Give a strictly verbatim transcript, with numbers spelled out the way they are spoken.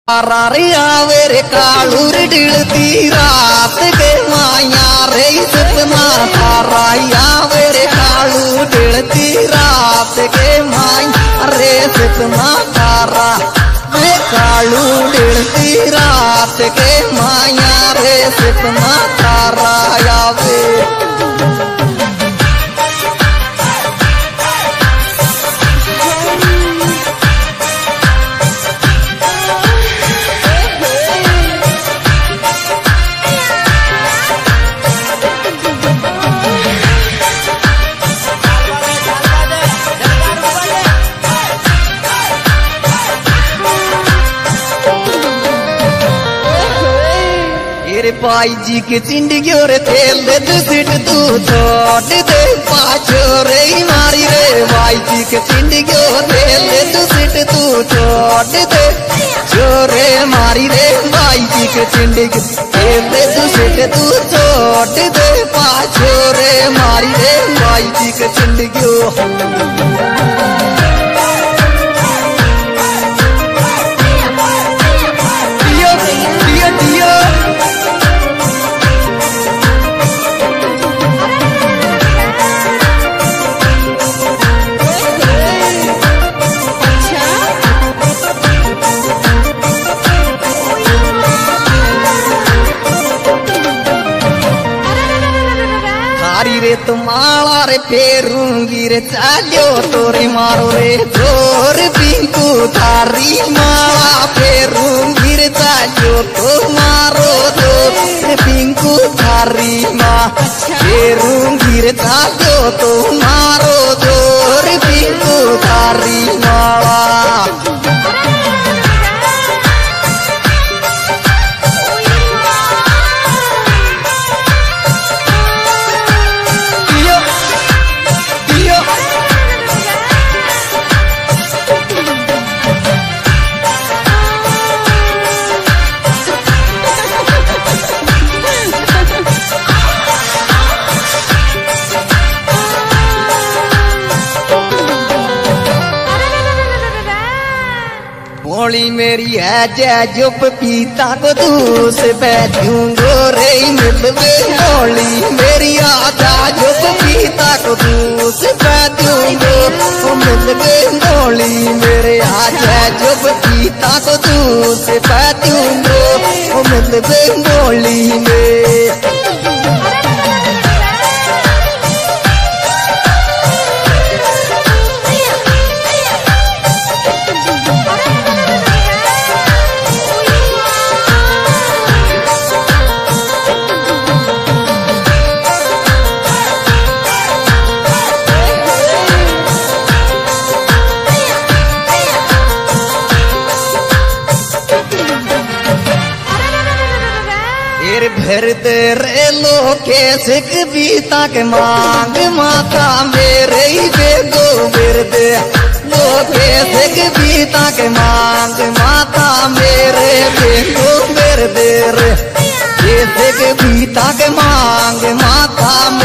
रारिया वेरे कालूर डिलती रात के माया रे सपना रारिया वेरे कालूर डिलती रात के माया रे सपना तारा वे कालू डिलती रात के माया रे सपना तारा यावे पाई जी के चिंडियो रे तेल दे तू सिट तू छोड़ दे पाछो रे मारी रे भाई जी के चिंडियो तेल दे तू सिट तू छोड़ दे छोरे मारी रे भाई जी के चिंडियो तेल दे तू सिट तू छोड़ दे पाछो रे मारी रे भाई जी के चिंडियो रे तुम्हारा रे फेरूंगी रे चालो तोरे मारो रे जोर पिंकू थारी माला फेरूंगी रे चालो तो मारो जोर पिंकू थारी माँ फेरूंगी रे चालो तो मारो जोर पिंकू थारी माला मोली मेरी है जय जुप पीता को दूस बैठूंगो रे मिलवे मोली मेरी आजा जुप पीता को दूस बैठूंगो मिलवे मोली मेरे आजा जुप पीता को दूस बैठूंगो मिलवे मोली में भर दे रे लोके सिख बीता के मांग माता मेरे ही बेगो भर दे लोके सिख बीता के मांग माता मेरे बेगो भर दे रे सिख बीता के मांग माता